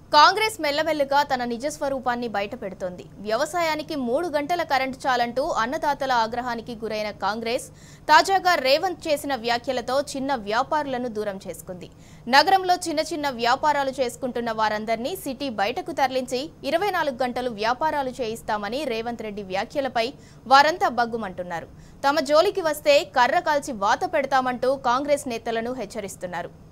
కాంగ్రెస్ మెల్లమెల్లగా తన నిజ స్వరూపాన్ని బయటపెడుతోంది. వ్యవసాయానికి 3 గంటల కరెంటు చాలంటూ అన్నదాతల ఆగ్రహానికి గురైన కాంగ్రెస్ తాజాగా రేవంత్ చేసిన వ్యాఖ్యలతో చిన్న వ్యాపారులను దూరం చేసుకుంది. నగరంలో చిన్న వ్యాపారాలు చేసుకుంటున్న వారందరినీ సిటీ బయటకు తరలించి 24 గంటలు వ్యాపారాలు చేయిస్తామని రేవంత్ రెడ్డి వ్యాఖ్యలపై వారంతా బగ్గుమంటున్నారు. తమ జోలికి వస్తే కర్ర కాల్చి వాత పెడతామంటూ కాంగ్రెస్ నేతలను హెచ్చరిస్తున్నారు.